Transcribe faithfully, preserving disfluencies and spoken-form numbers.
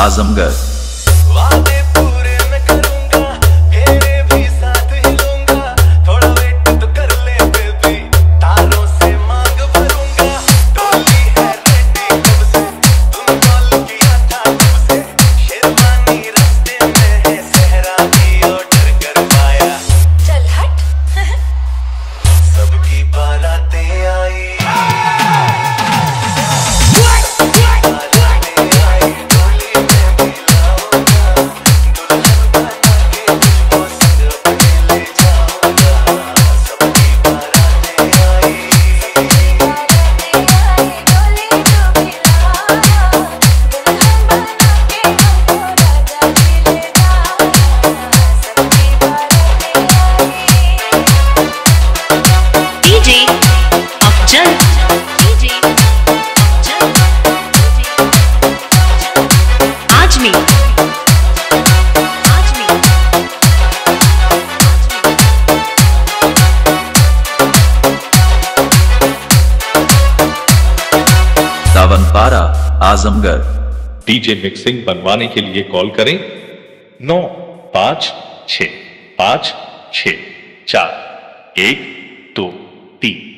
आजमगढ़। वादे पूरे मैं करूंगा, फेरे भी साथ ही लूंगा, थोड़ा वेट तो कर ले बेबी, तारों से मांग भरूंगा। डोली है रेडी कब से, तुम कॉल किया था कब से, शेरवानी रास्ते में है, सहरा भी ऑर्डर कर पाया। चल हट। सबकी बारातें आई, बारा आजमगढ़। डीजे मिक्सिंग बनवाने के लिए कॉल करें नौ पाँच छः पाँच छः चार एक दो तीन।